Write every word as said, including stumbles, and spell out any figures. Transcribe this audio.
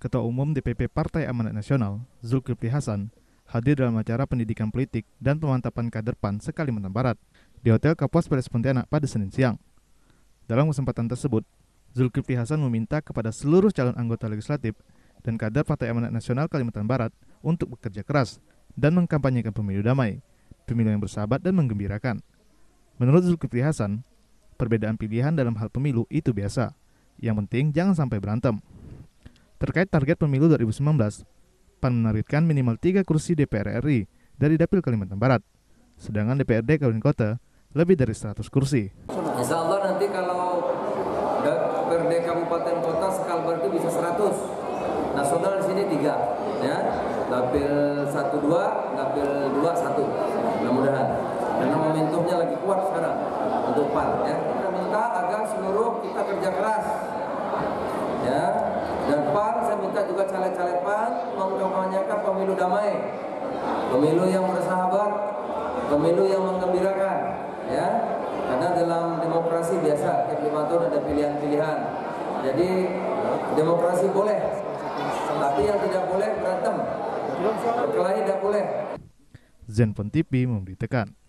Ketua Umum D P P Partai Amanat Nasional, Zulkifli Hasan, hadir dalam acara pendidikan politik dan pemantapan kader P A N se-Kalimantan Barat di Hotel Kapuas Pontianak pada Senin siang. Dalam kesempatan tersebut, Zulkifli Hasan meminta kepada seluruh calon anggota legislatif dan kader Partai Amanat Nasional Kalimantan Barat untuk bekerja keras dan mengkampanyekan pemilu damai, pemilu yang bersahabat dan menggembirakan. Menurut Zulkifli Hasan, perbedaan pilihan dalam hal pemilu itu biasa. Yang penting jangan sampai berantem. Terkait target pemilu dua ribu sembilan belas, P A N menargetkan minimal tiga kursi D P R R I dari Dapil Kalimantan Barat, sedangkan D P R D Kabupaten Kota lebih dari seratus kursi. Insya Allah nanti kalau D P R D Kabupaten Kota Sekalbar itu bisa seratus, nasional di sini tiga, ya, Dapil satu dua, Dapil dua satu, mudah-mudahan. Karena momentumnya lagi kuat sekarang untuk P A N, ya. Kita minta agar seluruh kita kerja keras, ya. Dan P A N, saya minta juga caleg-caleg P A N mengkampanyekan pemilu damai, pemilu yang bersahabat, pemilu yang menggembirakan, ya. Karena dalam demokrasi biasa, tiap lima tahun ada pilihan-pilihan. Jadi demokrasi boleh, tapi yang tidak boleh berantem, berkelahi tidak boleh. Zenfone T V memberitakan.